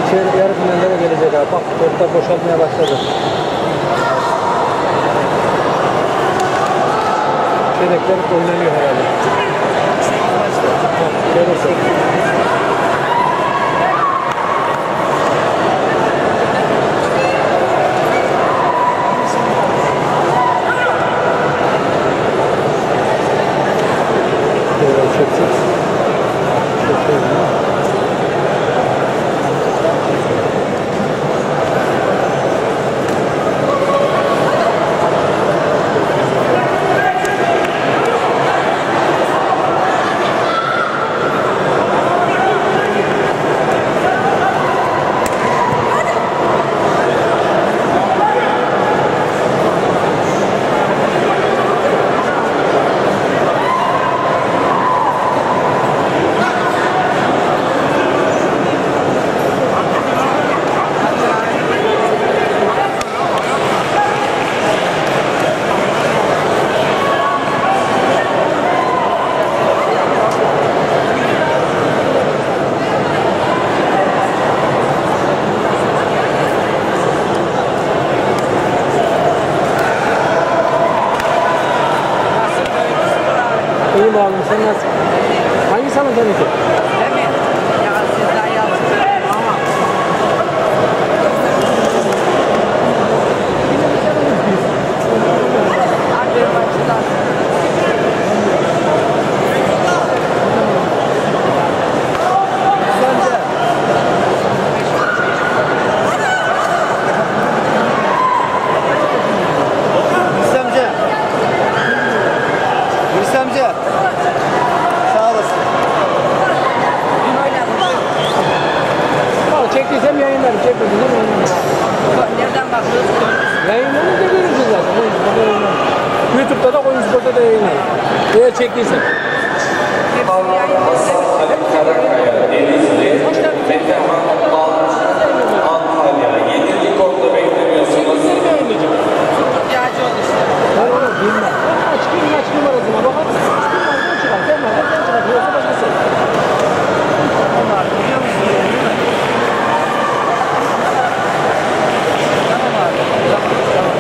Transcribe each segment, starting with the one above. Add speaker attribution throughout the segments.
Speaker 1: Çeyrek yarı finallere gelecek abi. Bak toplar boşaltmaya başladı. Çeyrekler oynanıyor herhalde. Çeyrek. İyiyim abi, sen nasıl? Hangi sana seninki?
Speaker 2: Değil mi? Ya siz daha yaptınız. Tamam. Hadi başla.
Speaker 1: Çektiysem yayınlarım, çekmediysem yayınlarım.
Speaker 2: Nereden bakıyorsun?
Speaker 1: Yayınlarım da görürsün zaten. YouTube'da da Koyun Spor'da da yayınlarım. Eğer çektiysen.
Speaker 3: Karakaya, Denizli, Metehan, Antalya, 7. kodda beklemiyorsunuz.
Speaker 2: İhtiyacı olur işte.
Speaker 1: Ben onu bilmem. Aç numarasına bakar. Kim çıkar? Sen var. Sen çıkar. Yoksa başkası.
Speaker 2: Onlar biliyor musun? Değil mi? Tamam abi. Tamam.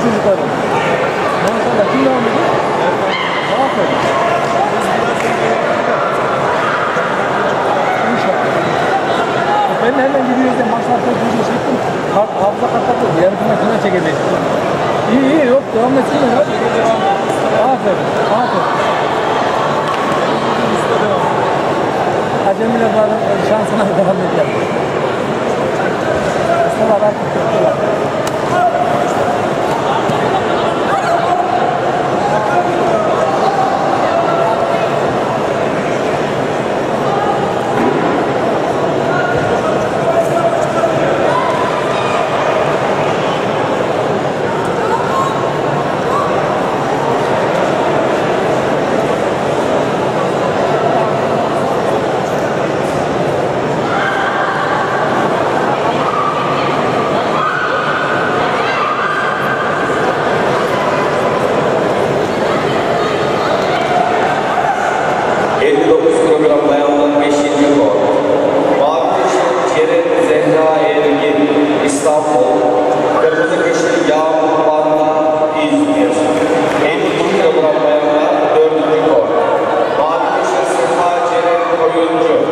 Speaker 1: çocukları. Maşallah kim devam ediyor? Aferin. İnşallah. Ben de hemen gidiyoruz ya maçlarda video çektim. Hafıza katladı. Yarısına şuna çekeceğiz. İyi iyi yok devam etsinler ya. Aferin. Aferin. Acemiler bari şansına devam ediyor. Mustafa artık tuttular.
Speaker 3: İstanbul, Kırmızı Kışlı Yağmur Banda, İzmir. 52 kilogram bayanlar 4. kor. Mavi Kışlı Sıfa Ceren Koyuncu.